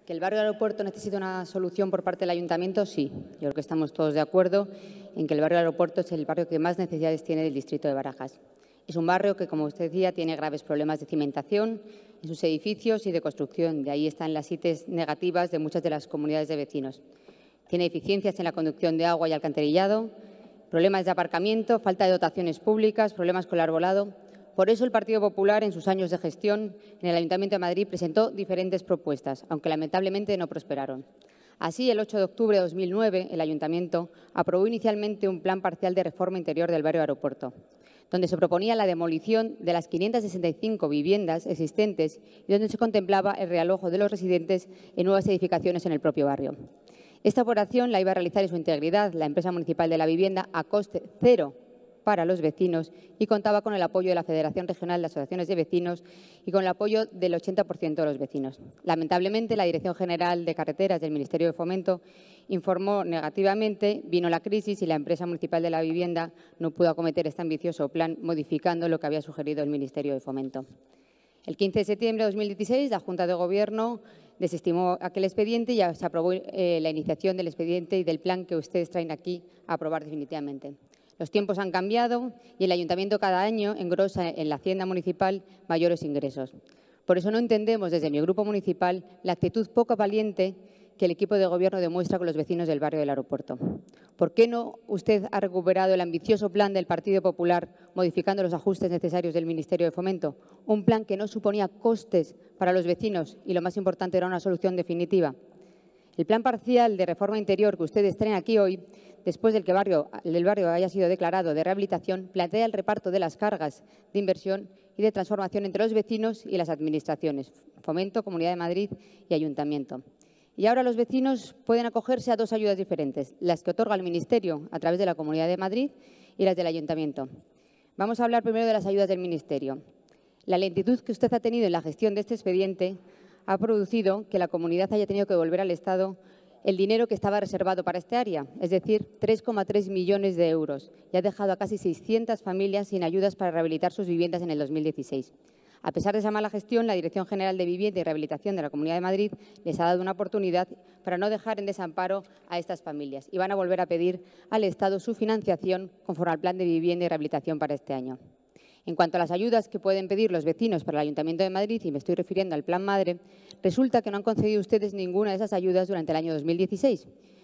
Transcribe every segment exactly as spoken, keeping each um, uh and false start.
¿Que el barrio Aeropuerto necesita una solución por parte del Ayuntamiento? Sí. Yo creo que estamos todos de acuerdo en que el barrio Aeropuerto es el barrio que más necesidades tiene del distrito de Barajas. Es un barrio que, como usted decía, tiene graves problemas de cimentación en sus edificios y de construcción. De ahí están las I T Es negativas de muchas de las comunidades de vecinos. Tiene deficiencias en la conducción de agua y alcantarillado, problemas de aparcamiento, falta de dotaciones públicas, problemas con el arbolado. Por eso el Partido Popular, en sus años de gestión en el Ayuntamiento de Madrid, presentó diferentes propuestas, aunque lamentablemente no prosperaron. Así, el ocho de octubre de dos mil nueve, el Ayuntamiento aprobó inicialmente un plan parcial de reforma interior del barrio Aeropuerto, donde se proponía la demolición de las quinientas sesenta y cinco viviendas existentes y donde se contemplaba el realojo de los residentes en nuevas edificaciones en el propio barrio. Esta operación la iba a realizar en su integridad la empresa municipal de la vivienda a coste cero para los vecinos y contaba con el apoyo de la Federación Regional de Asociaciones de Vecinos y con el apoyo del ochenta por ciento de los vecinos. Lamentablemente, la Dirección General de Carreteras del Ministerio de Fomento informó negativamente, vino la crisis y la empresa municipal de la vivienda no pudo acometer este ambicioso plan, modificando lo que había sugerido el Ministerio de Fomento. El quince de septiembre de dos mil dieciséis, la Junta de Gobierno desestimó aquel expediente y ya se aprobó eh, la iniciación del expediente y del plan que ustedes traen aquí a aprobar definitivamente. Los tiempos han cambiado y el Ayuntamiento cada año engrosa en la Hacienda Municipal mayores ingresos. Por eso no entendemos desde mi grupo municipal la actitud poco valiente que el equipo de Gobierno demuestra con los vecinos del barrio del Aeropuerto. ¿Por qué no usted ha recuperado el ambicioso plan del Partido Popular modificando los ajustes necesarios del Ministerio de Fomento? Un plan que no suponía costes para los vecinos y, lo más importante, era una solución definitiva. El plan parcial de reforma interior que ustedes traen aquí hoy, después del que barrio, el barrio haya sido declarado de rehabilitación, plantea el reparto de las cargas de inversión y de transformación entre los vecinos y las administraciones, Fomento, Comunidad de Madrid y Ayuntamiento. Y ahora los vecinos pueden acogerse a dos ayudas diferentes, las que otorga el Ministerio a través de la Comunidad de Madrid y las del Ayuntamiento. Vamos a hablar primero de las ayudas del Ministerio. La lentitud que usted ha tenido en la gestión de este expediente ha producido que la comunidad haya tenido que devolver al Estado el dinero que estaba reservado para este área, es decir, tres coma tres millones de euros, y ha dejado a casi seiscientas familias sin ayudas para rehabilitar sus viviendas en el dos mil dieciséis. A pesar de esa mala gestión, la Dirección General de Vivienda y Rehabilitación de la Comunidad de Madrid les ha dado una oportunidad para no dejar en desamparo a estas familias y van a volver a pedir al Estado su financiación conforme al Plan de Vivienda y Rehabilitación para este año. En cuanto a las ayudas que pueden pedir los vecinos para el Ayuntamiento de Madrid, y me estoy refiriendo al Plan Madre, resulta que no han concedido ustedes ninguna de esas ayudas durante el año dos mil dieciséis.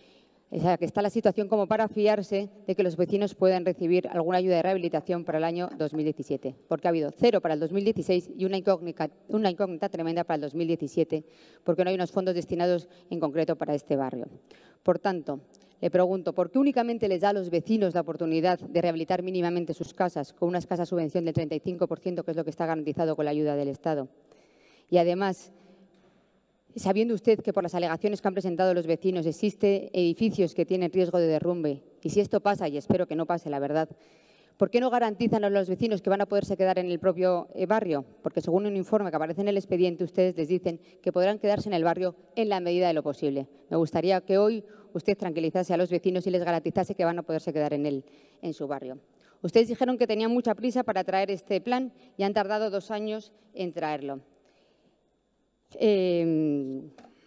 O sea, que está la situación como para fiarse de que los vecinos puedan recibir alguna ayuda de rehabilitación para el año dos mil diecisiete, porque ha habido cero para el dos mil dieciséis y una incógnita, una incógnita tremenda para el dos mil diecisiete, porque no hay unos fondos destinados en concreto para este barrio. Por tanto, le pregunto, ¿por qué únicamente les da a los vecinos la oportunidad de rehabilitar mínimamente sus casas con una escasa subvención del treinta y cinco por ciento, que es lo que está garantizado con la ayuda del Estado? Y además, sabiendo usted que por las alegaciones que han presentado los vecinos existen edificios que tienen riesgo de derrumbe, y si esto pasa, y espero que no pase, la verdad, ¿por qué no garantizan a los vecinos que van a poderse quedar en el propio barrio? Porque según un informe que aparece en el expediente, ustedes les dicen que podrán quedarse en el barrio en la medida de lo posible. Me gustaría que hoy usted tranquilizase a los vecinos y les garantizase que van a poderse quedar en él, en su barrio. Ustedes dijeron que tenían mucha prisa para traer este plan y han tardado dos años en traerlo. Eh,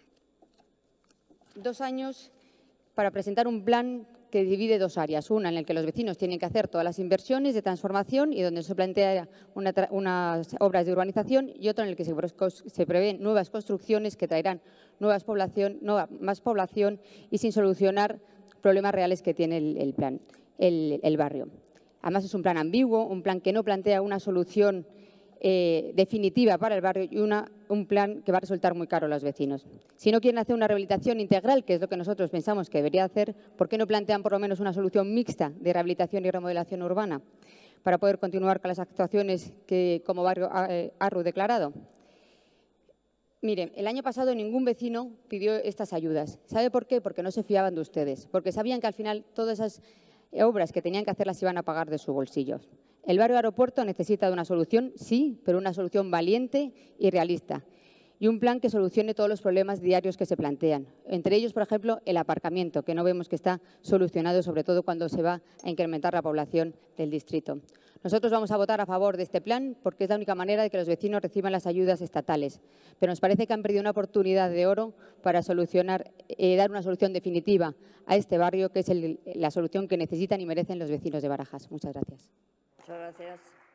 dos años para presentar un plan que divide dos áreas, una en la que los vecinos tienen que hacer todas las inversiones de transformación y donde se plantea una, unas obras de urbanización, y otro en el que se, se prevén nuevas construcciones que traerán nuevas población, nueva, más población y sin solucionar problemas reales que tiene el, el plan, el, el barrio. Además, es un plan ambiguo, un plan que no plantea una solución Eh, definitiva para el barrio y una, un plan que va a resultar muy caro a los vecinos. Si no quieren hacer una rehabilitación integral, que es lo que nosotros pensamos que debería hacer, ¿por qué no plantean por lo menos una solución mixta de rehabilitación y remodelación urbana para poder continuar con las actuaciones que como barrio eh, A R U declarado? Mire, el año pasado ningún vecino pidió estas ayudas. ¿Sabe por qué? Porque no se fiaban de ustedes, porque sabían que al final todas esas obras que tenían que hacer las iban a pagar de su bolsillo. El barrio Aeropuerto necesita de una solución, sí, pero una solución valiente y realista. y un plan que solucione todos los problemas diarios que se plantean. Entre ellos, por ejemplo, el aparcamiento, que no vemos que está solucionado, sobre todo cuando se va a incrementar la población del distrito. Nosotros vamos a votar a favor de este plan porque es la única manera de que los vecinos reciban las ayudas estatales. Pero nos parece que han perdido una oportunidad de oro para solucionar, eh, dar una solución definitiva a este barrio, que es el, la solución que necesitan y merecen los vecinos de Barajas. Muchas gracias. Muchas gracias.